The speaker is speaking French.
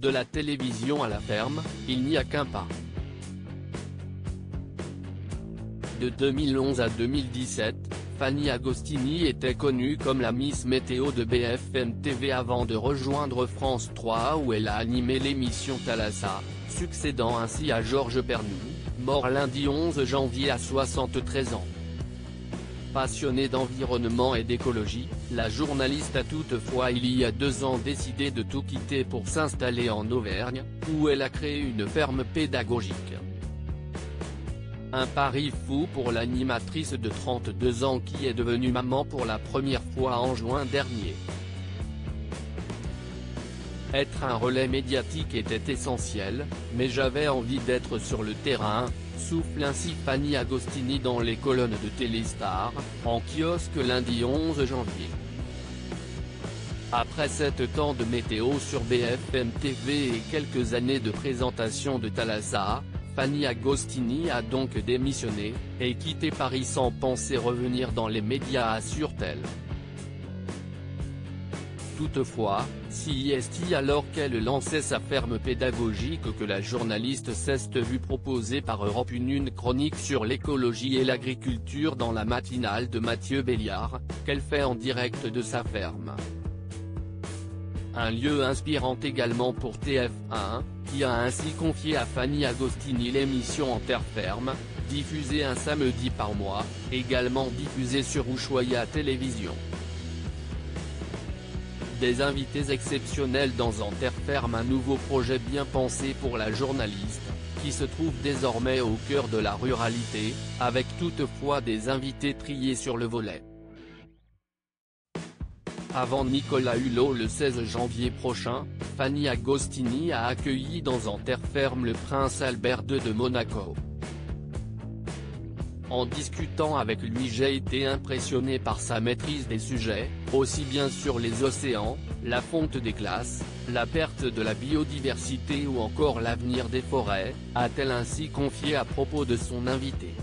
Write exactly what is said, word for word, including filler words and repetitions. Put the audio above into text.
De la télévision à la ferme, il n'y a qu'un pas. De deux mille onze à deux mille dix-sept, Fanny Agostini était connue comme la Miss Météo de B F M T V avant de rejoindre France trois où elle a animé l'émission Thalassa, succédant ainsi à Georges Pernou, mort lundi onze janvier à soixante-treize ans. Passionnée d'environnement et d'écologie, la journaliste a toutefois il y a deux ans décidé de tout quitter pour s'installer en Auvergne, où elle a créé une ferme pédagogique. Un pari fou pour l'animatrice de trente-deux ans qui est devenue maman pour la première fois en juin dernier. Être un relais médiatique était essentiel, mais j'avais envie d'être sur le terrain, souffle ainsi Fanny Agostini dans les colonnes de Téléstar, en kiosque lundi onze janvier. Après sept ans de météo sur B F M T V et quelques années de présentation de Thalassa, Fanny Agostini a donc démissionné, et quitté Paris sans penser revenir dans les médias, assure-t-elle. Toutefois, si est alors qu'elle lançait sa ferme pédagogique que la journaliste s'est vue proposer par Europe un une chronique sur l'écologie et l'agriculture dans la matinale de Mathieu Béliard, qu'elle fait en direct de sa ferme. Un lieu inspirant également pour T F un, qui a ainsi confié à Fanny Agostini l'émission En Terre Ferme, diffusée un samedi par mois, également diffusée sur Ushuaïa Télévision. Des invités exceptionnels dans En Terre Ferme, un nouveau projet bien pensé pour la journaliste, qui se trouve désormais au cœur de la ruralité, avec toutefois des invités triés sur le volet. Avant Nicolas Hulot le seize janvier prochain, Fanny Agostini a accueilli dans En Terre Ferme le prince Albert deux de Monaco. En discutant avec lui, j'ai été impressionné par sa maîtrise des sujets, aussi bien sur les océans, la fonte des glaces, la perte de la biodiversité ou encore l'avenir des forêts, a-t-elle ainsi confié à propos de son invité.